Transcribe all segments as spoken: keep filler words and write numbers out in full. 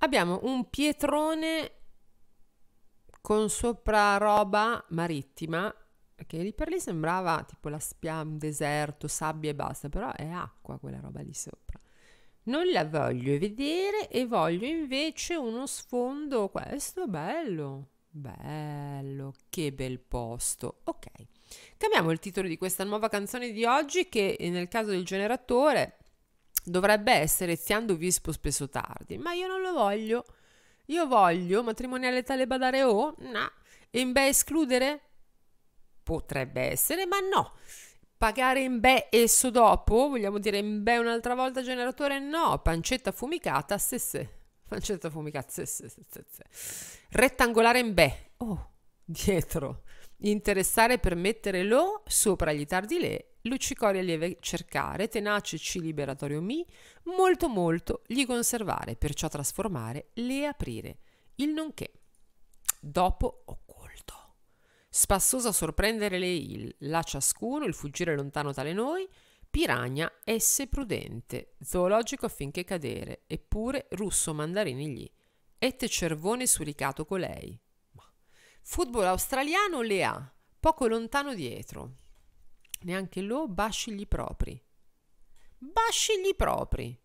abbiamo un pietrone con sopra roba marittima, che lì per lì sembrava tipo la spia, un deserto, sabbia e basta, però è acqua quella roba lì sopra. Non la voglio vedere e voglio invece uno sfondo, questo bello, bello, che bel posto. Ok, cambiamo il titolo di questa nuova canzone di oggi, che nel caso del generatore dovrebbe essere Ziando Vispo spesso tardi, ma io non lo voglio. Io voglio matrimoniale tale badare o? No. E in beh escludere? Potrebbe essere, ma no. Pagare in beh esso dopo? Vogliamo dire in beh un'altra volta generatore? No. Pancetta fumicata? Se se. Pancetta fumicata? Se se se se se. Rettangolare in beh. Oh, dietro. Interessare per mettere lo sopra gli tardi le. Luccicoria lieve cercare, tenace ci liberatorio mi, molto molto gli conservare, perciò trasformare, le aprire, il nonché. Dopo occulto. Spassosa sorprendere le il, la ciascuno, il fuggire lontano tale noi, piragna esse prudente, zoologico affinché cadere, eppure russo mandarini gli, ette cervone suricato colei. Ma. Football australiano le ha, poco lontano dietro. Neanche lo bascigli propri. Bascigli propri.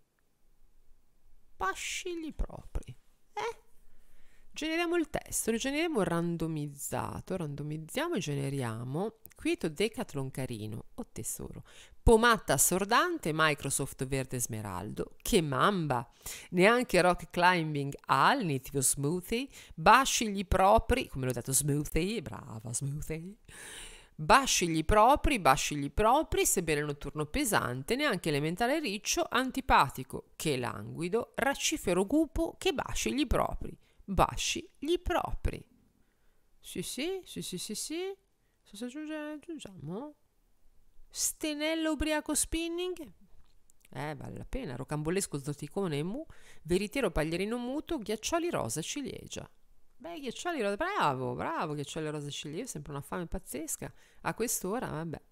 Bascigli propri. Eh? Generiamo il testo, lo generiamo randomizzato, randomizziamo e generiamo. Quieto Decathlon carino, oh tesoro. Pomata assordante, Microsoft verde smeraldo. Che mamba! Neanche rock climbing al, nitido smoothie. Bascigli propri, come l'ho detto smoothie, brava smoothie. Bascigli propri, bascigli propri, sebbene notturno pesante, neanche elementare riccio, antipatico, che languido, raccifero gupo, che bascigli propri, bascigli propri. Sì, sì, sì, sì, sì, sì. Cosa aggiungiamo? Stenello ubriaco spinning? Eh, vale la pena. Rocambolesco zoticone mu, veritiero paglierino muto, ghiaccioli rosa ciliegia. Beh, ghiaccioli rosa, bravo, bravo, ghiaccioli rosa ciliegia, sempre una fame pazzesca. A quest'ora, vabbè.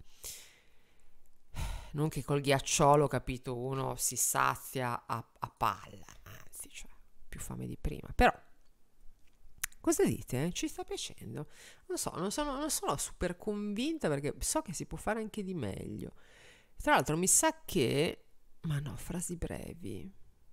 Non che col ghiacciolo, capito, uno si sazia a, a palla, anzi, cioè, più fame di prima. Però, cosa dite? Eh? Ci sta piacendo? Non so, non sono, non sono super convinta perché so che si può fare anche di meglio. Tra l'altro mi sa che... Ma no, frasi brevi.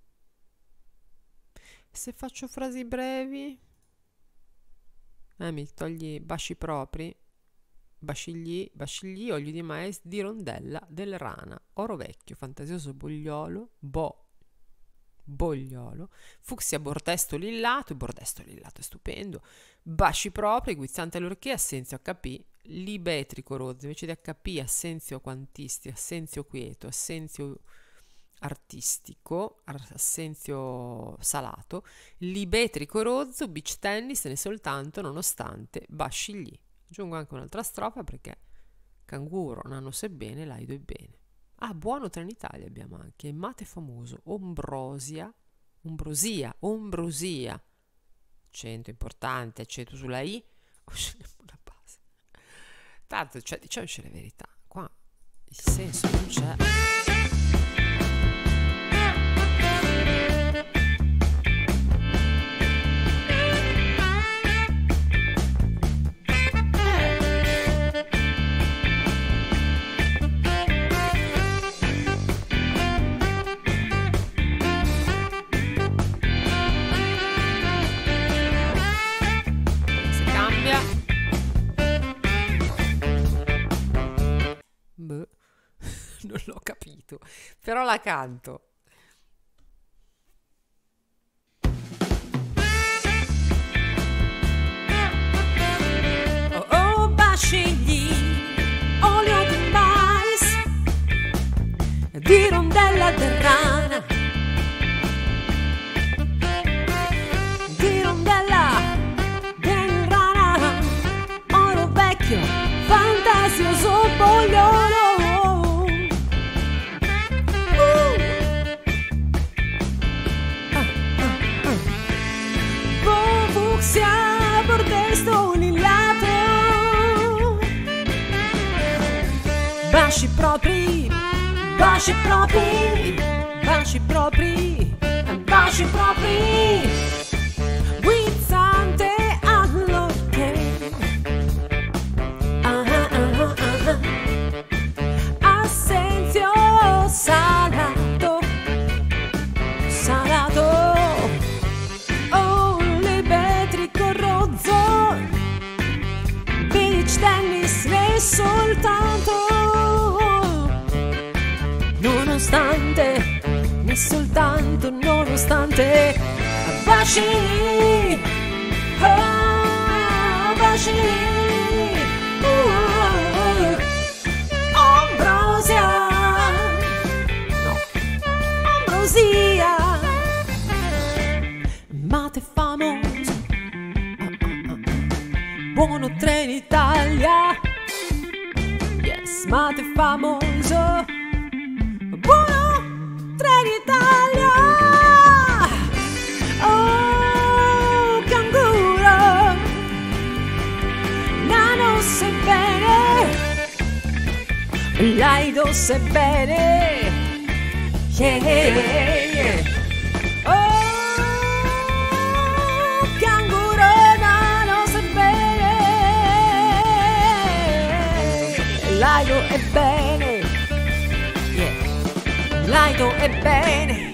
Se faccio frasi brevi... Eh, mi togli basci propri, bascigli, bascigli, olio di mais, di rondella, del rana, oro vecchio, fantasioso bogliolo, bo, bogliolo, fucsia bordesto lillato, bordesto lillato è stupendo, basci propri, guizzante allorché, assenzio acca pi, libetrico rozzo, invece di acca pi, assenzio quantisti, assenzio quieto, assenzio artistico, assenzio salato, libetrico rozzo, beach tennis ne soltanto, nonostante, bascigli. Aggiungo anche un'altra strofa perché canguro, nano sebbene, laido e bene. Ah, buono Trenitalia abbiamo anche, mate famoso, ombrosia, ombrosia, ombrosia, accento importante, accento sulla i, o scegliamo una base. Tanto, cioè, diciamoci la verità, qua il senso non c'è. Non l'ho capito, però la canto. Oh oh, bascigli, olio di mais, di rondella del rana, di rondella del rana, oro vecchio, fantasioso bogliolo. Fucsia bordesto lillato, basci propri, basci propri, basci propri, basci propri. tanto nonostante bacini, oh, bacini, uh, ambrosia, no, ambrosia, mate famoso, ah, ah, ah. Buono Trenitalia, yes, mate famoso, buono Trenitalia, oh canguro, nano sebbene, laido sebbene, yeah, yeah. Oh canguro, nano sebbene, laido e bene, yeah. Laido e bene.